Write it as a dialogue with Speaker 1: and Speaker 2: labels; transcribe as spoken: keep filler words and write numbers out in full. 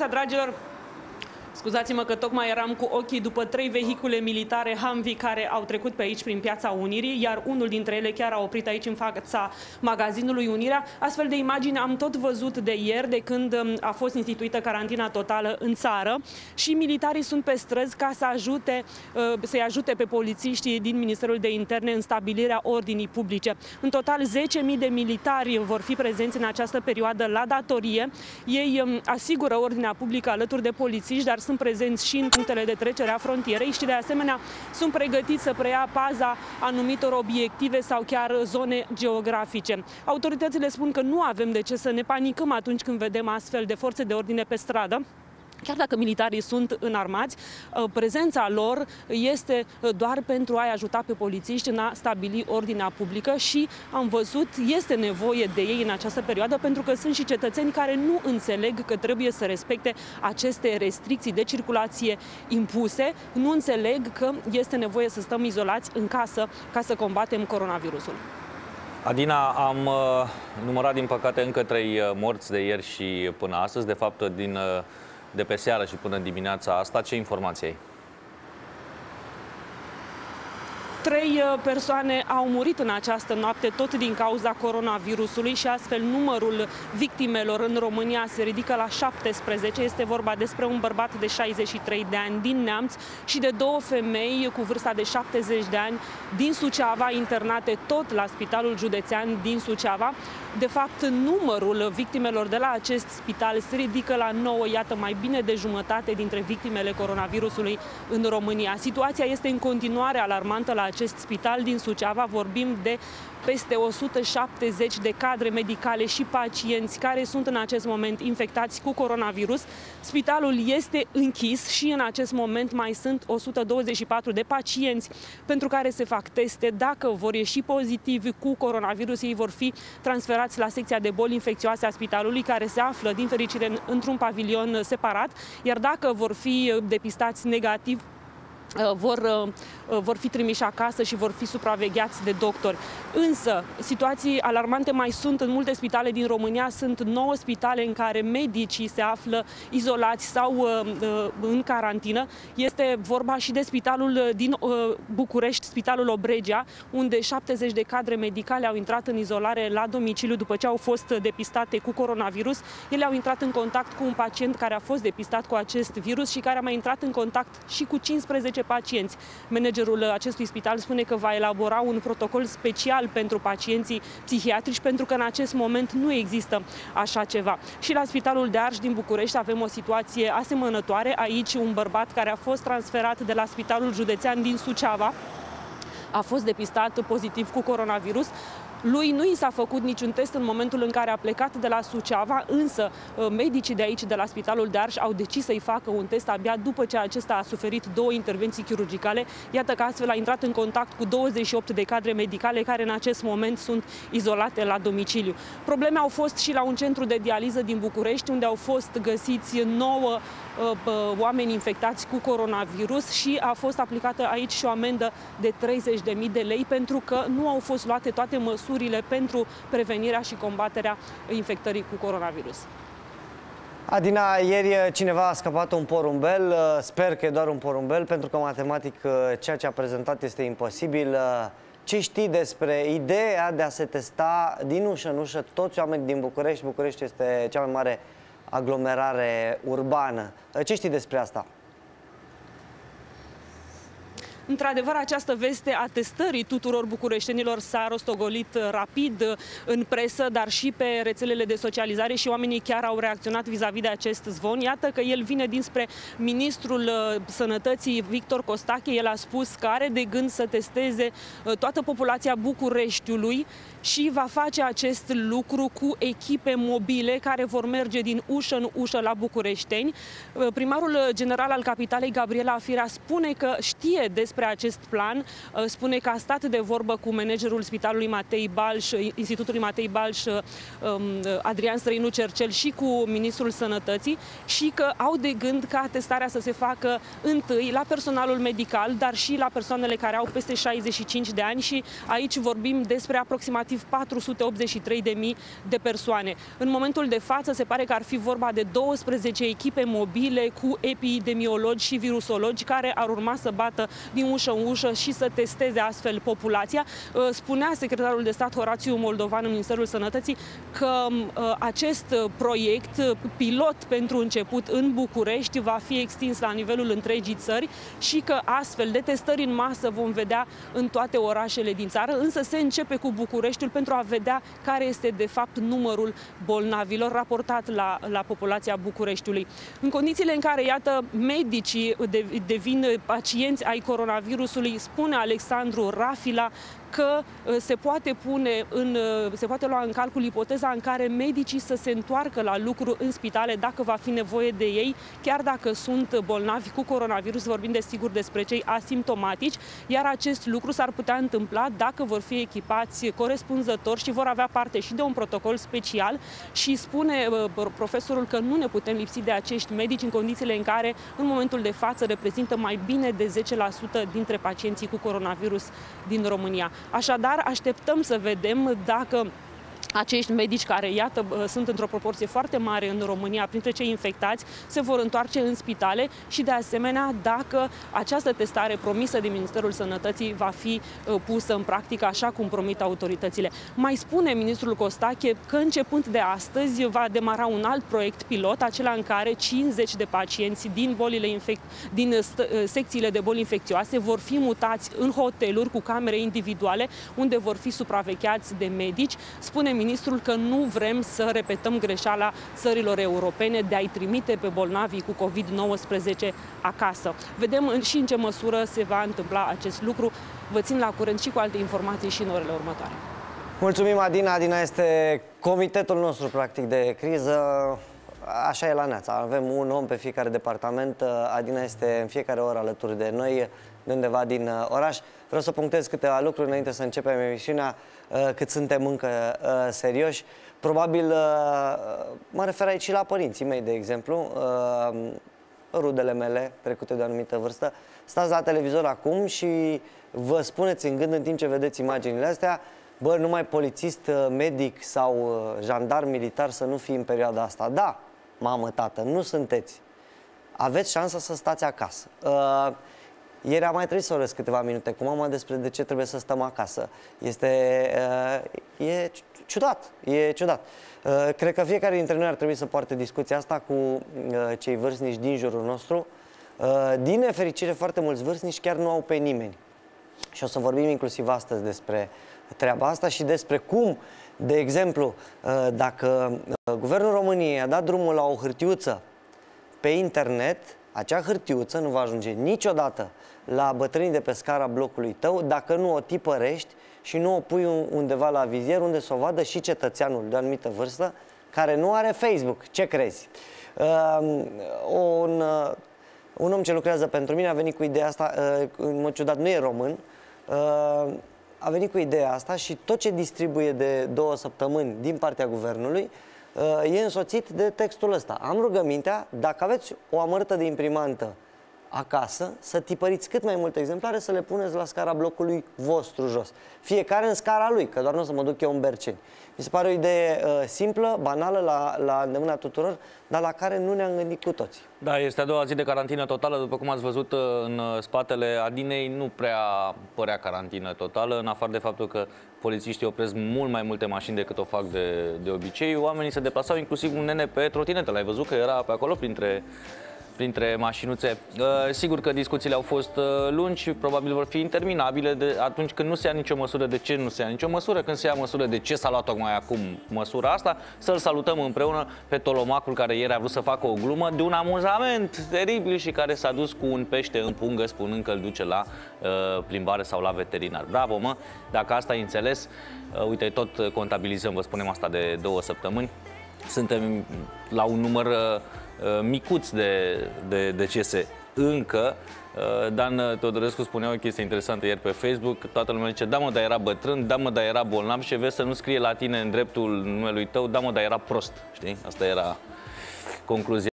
Speaker 1: dimineața, dragilor! Scuzați-mă că tocmai eram cu ochii după trei vehicule militare Humvee care au trecut pe aici prin Piața Unirii, iar unul dintre ele chiar a oprit aici în fața magazinului Unirea. Astfel de imagini am tot văzut de ieri, de când a fost instituită carantina totală în țară, și militarii sunt pe străzi ca să ajute, să-i ajute pe polițiștii din Ministerul de Interne în stabilirea ordinii publice. În total zece mii de militari vor fi prezenți în această perioadă la datorie. Ei asigură ordinea publică alături de polițiști, dar sunt prezenți și în punctele de trecere a frontierei și de asemenea sunt pregătiți să preia paza anumitor obiective sau chiar zone geografice. Autoritățile spun că nu avem de ce să ne panicăm atunci când vedem astfel de forțe de ordine pe stradă. Chiar dacă militarii sunt înarmați, prezența lor este doar pentru a-i ajuta pe polițiști în a stabili ordinea publică și am văzut, este nevoie de ei în această perioadă, pentru că sunt și cetățeni care nu înțeleg că trebuie să respecte aceste restricții de circulație impuse, nu înțeleg că este nevoie să stăm izolați în casă ca să combatem coronavirusul.
Speaker 2: Adina, am uh, numărat din păcate încă trei morți de ieri și până astăzi, de fapt din... Uh, de pe seară și până dimineața asta. Ce informații ai?
Speaker 1: Trei persoane au murit în această noapte tot din cauza coronavirusului și astfel numărul victimelor în România se ridică la șaptesprezece. Este vorba despre un bărbat de șaizeci și trei de ani din Neamț și de două femei cu vârsta de șaptezeci de ani din Suceava, internate tot la Spitalul Județean din Suceava. De fapt, numărul victimelor de la acest spital se ridică la nouă, iată, mai bine de jumătate dintre victimele coronavirusului în România. Situația este în continuare alarmantă la acest spital din Suceava. Vorbim de peste o sută șaptezeci de cadre medicale și pacienți care sunt în acest moment infectați cu coronavirus. Spitalul este închis și în acest moment mai sunt o sută douăzeci și patru de pacienți pentru care se fac teste. Dacă vor ieși pozitivi cu coronavirus, ei vor fi transferați la secția de boli infecțioase a spitalului, care se află, din fericire, într-un pavilion separat, iar dacă vor fi depistați negativ, Vor, vor fi trimiși acasă și vor fi supravegheați de doctori. Însă, situații alarmante mai sunt în multe spitale din România. Sunt nouă spitale în care medicii se află izolați sau uh, în carantină. Este vorba și de spitalul din uh, București, Spitalul Obregea, unde șaptezeci de cadre medicale au intrat în izolare la domiciliu după ce au fost depistate cu coronavirus. Ele au intrat în contact cu un pacient care a fost depistat cu acest virus și care a mai intrat în contact și cu cincisprezece pacienți. Managerul acestui spital spune că va elabora un protocol special pentru pacienții psihiatrici, pentru că în acest moment nu există așa ceva. Și la Spitalul de Arș din București avem o situație asemănătoare. Aici un bărbat care a fost transferat de la Spitalul Județean din Suceava a fost depistat pozitiv cu coronavirus. Lui nu i s-a făcut niciun test în momentul în care a plecat de la Suceava, însă medicii de aici, de la Spitalul de Arș, au decis să-i facă un test abia după ce acesta a suferit două intervenții chirurgicale. Iată că astfel a intrat în contact cu douăzeci și opt de cadre medicale care în acest moment sunt izolate la domiciliu. Probleme au fost și la un centru de dializă din București, unde au fost găsiți nouă oameni infectați cu coronavirus și a fost aplicată aici și o amendă de treizeci de mii de lei pentru că nu au fost luate toate măsurile pentru prevenirea și combaterea infectării cu coronavirus.
Speaker 3: Adina, ieri cineva a scăpat un porumbel, sper că e doar un porumbel, pentru că matematic ceea ce a prezentat este imposibil. Ce știi despre ideea de a se testa din ușă în ușă toți oamenii din București? București este cea mai mare aglomerare urbană. Ce știi despre asta?
Speaker 1: Într-adevăr, această veste a testării tuturor bucureștenilor s-a rostogolit rapid în presă, dar și pe rețelele de socializare și oamenii chiar au reacționat vis-a-vis de acest zvon. Iată că el vine dinspre ministrul Sănătății, Victor Costache. El a spus că are de gând să testeze toată populația Bucureștiului și va face acest lucru cu echipe mobile care vor merge din ușă în ușă la bucureșteni. Primarul general al capitalei, Gabriela Firea, spune că știe despre despre acest plan. Spune că a stat de vorbă cu managerul Spitalului Matei Balș, Institutului Matei Balș, Adrian Străinu Cercel, și cu Ministrul Sănătății și că au de gând ca testarea să se facă întâi la personalul medical, dar și la persoanele care au peste șaizeci și cinci de ani și aici vorbim despre aproximativ patru sute optzeci și trei de mii de persoane. În momentul de față se pare că ar fi vorba de douăsprezece echipe mobile cu epidemiologi și virusologi care ar urma să bată din ușă în ușă și să testeze astfel populația. Spunea secretarul de stat Horațiu Moldovan în Ministerul Sănătății că acest proiect pilot pentru început în București va fi extins la nivelul întregii țări și că astfel de testări în masă vom vedea în toate orașele din țară, însă se începe cu Bucureștiul pentru a vedea care este de fapt numărul bolnavilor raportat la, la populația Bucureștiului. În condițiile în care, iată, medicii devin pacienți ai coronavirusului, spune Alexandru Rafila că se poate pune în, se poate lua în calcul ipoteza în care medicii să se întoarcă la lucru în spitale dacă va fi nevoie de ei, chiar dacă sunt bolnavi cu coronavirus, vorbim desigur despre cei asimptomatici, iar acest lucru s-ar putea întâmpla dacă vor fi echipați corespunzător și vor avea parte și de un protocol special și spune profesorul că nu ne putem lipsi de acești medici în condițiile în care în momentul de față reprezintă mai bine de zece la sută dintre pacienții cu coronavirus din România. Așadar, așteptăm să vedem dacă acești medici care, iată, sunt într-o proporție foarte mare în România, printre cei infectați, se vor întoarce în spitale și, de asemenea, dacă această testare promisă de Ministerul Sănătății va fi pusă în practică așa cum promit autoritățile. Mai spune ministrul Costache că începând de astăzi va demara un alt proiect pilot, acela în care cincizeci de pacienți din, bolile infect... din secțiile de boli infecțioase vor fi mutați în hoteluri cu camere individuale, unde vor fi supravegheați de medici. Spune ministrul că nu vrem să repetăm greșeala țărilor europene de a-i trimite pe bolnavii cu COVID nouăsprezece acasă. Vedem și în ce măsură se va întâmpla acest lucru. Vă țin la curent și cu alte informații și în orele următoare.
Speaker 3: Mulțumim, Adina. Adina este comitetul nostru, practic, de criză. Așa e la Neața. Avem un om pe fiecare departament. Adina este în fiecare oră alături de noi, de undeva din oraș. Vreau să punctez câteva lucruri înainte să începem emisiunea, cât suntem încă serioși. Probabil, mă refer aici și la părinții mei, de exemplu, rudele mele, trecute de o anumită vârstă. Stați la televizor acum și vă spuneți în gând, în timp ce vedeți imaginile astea, bă, numai polițist, medic sau jandar militar să nu fii în perioada asta. Da, mamă, tată, nu sunteți. Aveți șansa să stați acasă. Uh, ieri am mai trebuit să orez câteva minute cu mama despre de ce trebuie să stăm acasă. Este... Uh, e ciudat, e ciudat. Uh, cred că fiecare dintre noi ar trebui să poarte discuția asta cu uh, cei vârstnici din jurul nostru. Uh, din nefericire, foarte mulți vârstnici chiar nu au pe nimeni. Și o să vorbim inclusiv astăzi despre treaba asta și despre cum, de exemplu, dacă Guvernul României a dat drumul la o hârtiuță pe internet, acea hârtiuță nu va ajunge niciodată la bătrânii de pe scara blocului tău dacă nu o tipărești și nu o pui undeva la vizier unde să o vadă și cetățeanul de o anumită vârstă care nu are Facebook. Ce crezi? Un, un om ce lucrează pentru mine a venit cu ideea asta, în mod ciudat nu e român, a venit cu ideea asta și tot ce distribuie de două săptămâni din partea guvernului e însoțit de textul ăsta. Am rugămintea, dacă aveți o amărâtă de imprimantă acasă, să tipăriți cât mai multe exemplare, să le puneți la scara blocului vostru jos. Fiecare în scara lui, că doar nu o să mă duc eu în Berceni. Mi se pare o idee uh, simplă, banală, la, la îndemâna tuturor, dar la care nu ne-am gândit cu toții.
Speaker 2: Da, este a doua zi de carantină totală. După cum ați văzut în spatele Adinei, nu prea părea carantină totală, în afară de faptul că polițiștii opresc mult mai multe mașini decât o fac de, de obicei. Oamenii se deplasau, inclusiv un nene pe trotinetă. L-ai văzut că era pe acolo printre... printre mașinuțe. Sigur că discuțiile au fost lungi, probabil vor fi interminabile de atunci când nu se ia nicio măsură. De ce nu se ia nicio măsură? Când se ia măsură, de ce s-a luat tocmai acum măsura asta? Să-l salutăm împreună pe Tolomacul, care ieri a vrut să facă o glumă de un amuzament teribil și care s-a dus cu un pește în pungă, spunând că îl duce la uh, plimbare sau la veterinar. Bravo, mă! Dacă asta ai înțeles, uh, uite, tot contabilizăm, vă spunem asta de două săptămâni. Suntem la un număr uh, micuț de, de decese încă. Dan Teodorescu spunea o chestie interesantă ieri pe Facebook. Toată lumea zice, da mă, dar era bătrân, da mă, dar era bolnav și vezi să nu scrie la tine în dreptul numelui tău, da mă, dar era prost. Știi? Asta era concluzia.